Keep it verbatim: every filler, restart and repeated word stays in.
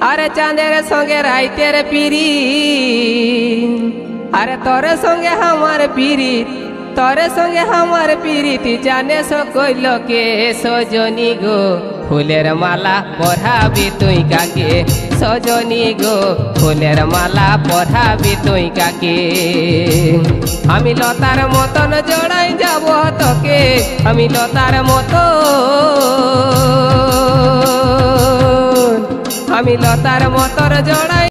আরে চাঁদের সঙ্গে রাইতের পিরি, আরে তোর সঙ্গে আমার পিরি, তোর সঙ্গে আমার পিরিতি জানে সকল লোকে। সজনী গো ফুলের মালা পরাবি তুই কাকে, সজনী গো ফুলের মালা পরাবি তুই কাকে। আমি লতার মতন জড়াই যাব তোকে, আমি লতার মতন, আমি লতার মতন জড়াই